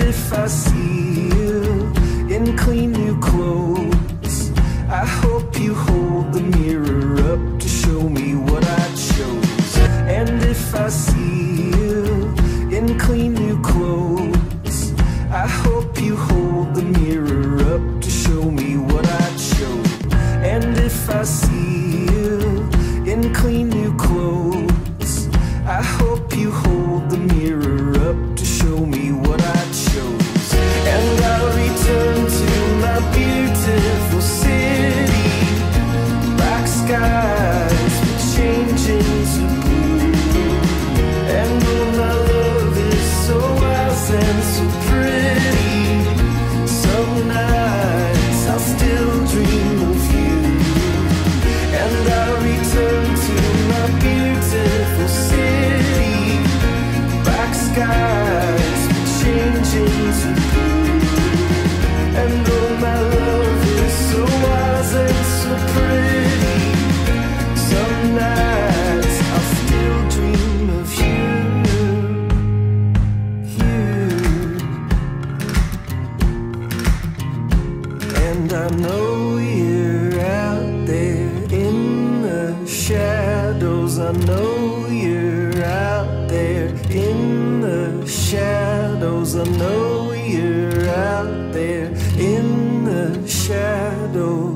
if I see you in clean new clothes, I hope you hold the mirror up to show me what I chose. And if I see you in clean new clothes, I hope you hold the mirror up to show me what I chose. And if I see you in clean new clothes, I hope you hold the mirror up to show me what I chose. And I'll return to my beautiful city, black skies will change into blue. And oh, my love is so wise and so pretty, some nights I'll still dream of you. And I'll return to my beautiful city, black skies will change into blue. And oh, my love is so wise and so pretty, some nights I'll still dream of you, And I know you're out there in the shadows. I know you're out there in the shadows. I know you're out there in the shadows.